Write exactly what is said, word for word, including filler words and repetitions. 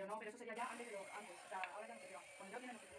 no, pero eso sería ya antes de lo, antes, o sea, ahora ya no se lleva. Cuando yo tiene no se lleva.